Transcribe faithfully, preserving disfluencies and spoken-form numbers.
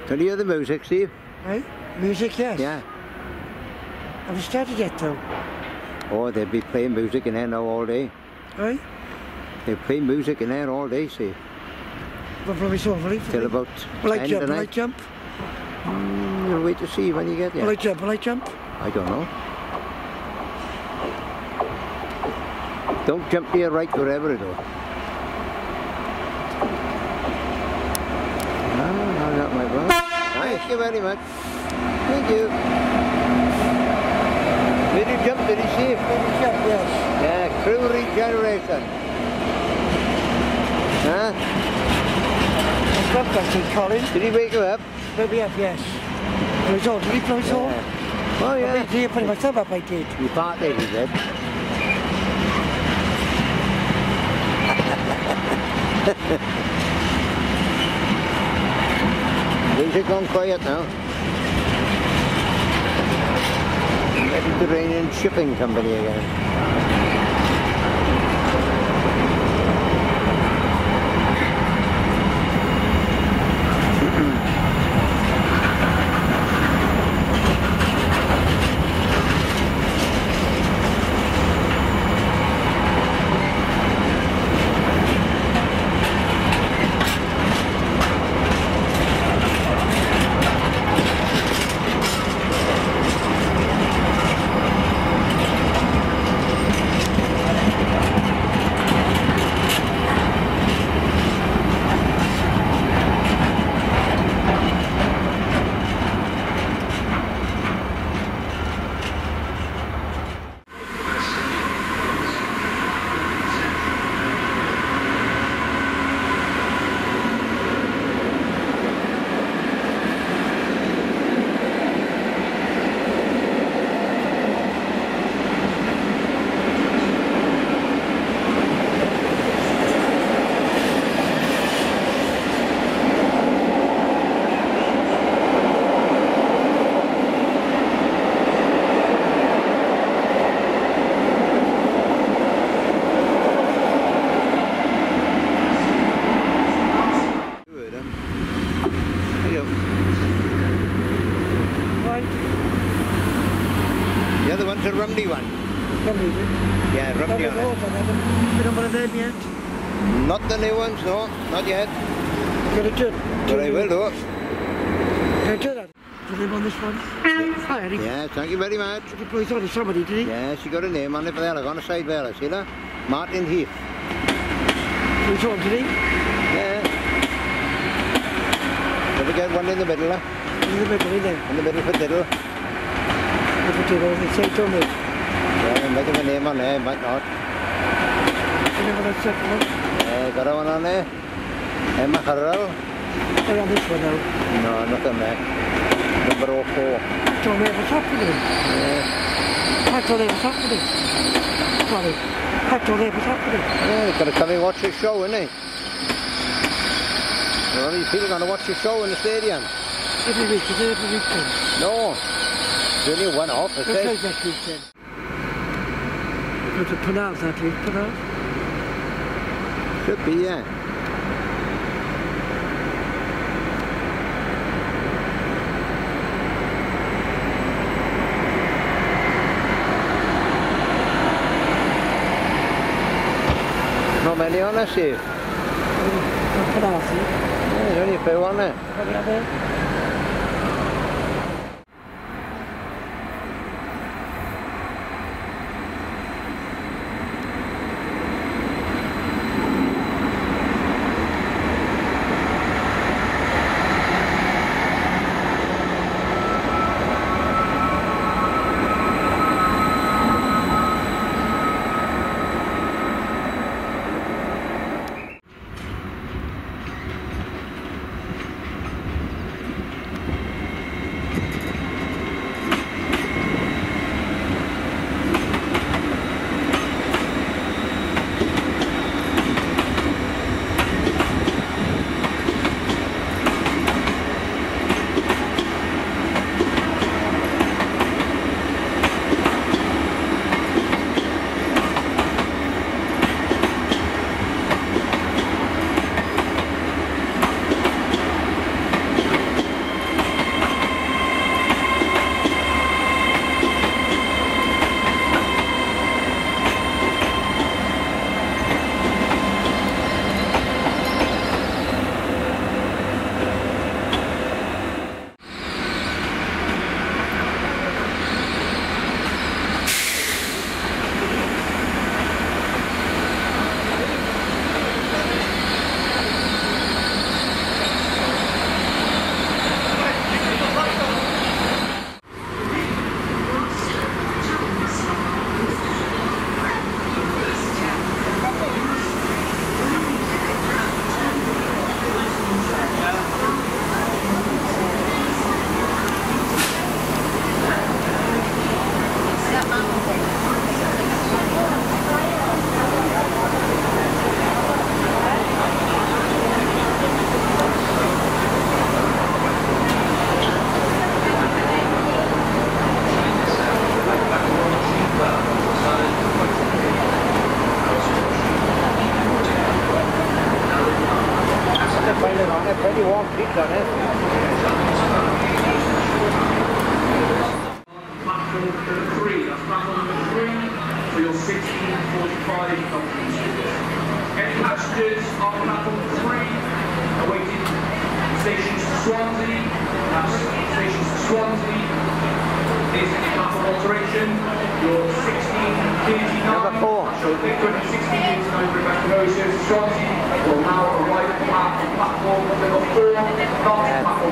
Can you hear the music, Steve? Right? Music, yes. Yeah. Have you started yet, though? Oh, they'll be playing music in there now all day. Right? They play music in there all day, see. Well, probably so, really. Till about Will I ten jump? Will tonight. I jump? Mm, you'll wait to see when you get there. Will I jump? Will I jump? I don't know. Don't jump to your right wherever it goes. Ah, I got my brother. Thank you very much. Thank you. Did you jump? Did you see it? Did you jump? Yes. Yeah, crew regeneration. Huh? I slept last night, Colin. Did he wake you up? Woke me up, yes. Blow his horn. Did he blow his horn? Yeah. Oh yeah. Did he put myself up? I did. You partied, he did. Music gone quiet now. Mediterranean Shipping Company again. The other one's a rummy one. Rummy? Yeah, rummy on it. You don't want them yet? Not the new ones, no, not yet. Can I do it? But I will do. Can I do that? Did they on this one? Hi, Eddie. Yeah, thank you very much. Did he put his on somebody, did he? Yeah, she got a name on it there, like on the side there, see that? Martin Heath. Put his on, did he? Yeah. Never get one in the middle, huh? In the middle, in there. In the middle for diddle. For diddle, they say, don't they? Yeah, make him a name on there, might not. You never had a second one? Yeah, got a one on there. Emma Harrell. They're on this one now. No, nothing there. Number oh four. Don't know what's happening. Yeah. I don't know what's happening. Sorry. I don't know what's happening. Yeah, he's got to come and watch his show, isn't he? Well, these people are going to watch his show in the stadium. Every week, is it every weekend? No. It's only one off, I Let's say. take next weekend. Go to Penals that week, Penals? Should be, yeah. Not many on there, Steve. Penals, Yeah, there's only a few on there. what do you have there? on it, pretty warm feet on it. Platform number three, that's platform number three for your sixteen forty-five conference. Any passengers on platform three awaiting stations to Swansea, that's stations to Swansea, is platform alteration, your sixteen thirty-nine, Number four. sixteen thirty-nine for Rebecca Swansea will now arrive at platform number four, not platform